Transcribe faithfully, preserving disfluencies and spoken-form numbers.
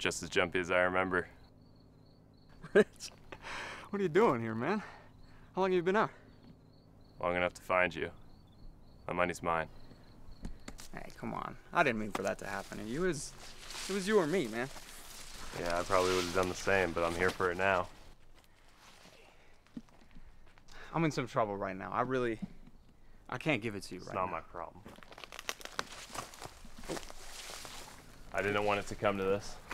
just as jumpy as I remember. Rich, what are you doing here, man? How long have you been out? Long enough to find you. My money's mine. Hey, come on. I didn't mean for that to happen to you. It was, it was you or me, man. Yeah, I probably would have done the same, but I'm here for it now. I'm in some trouble right now. I really, I can't give it to you It's right not now. my problem. I didn't want it to come to this.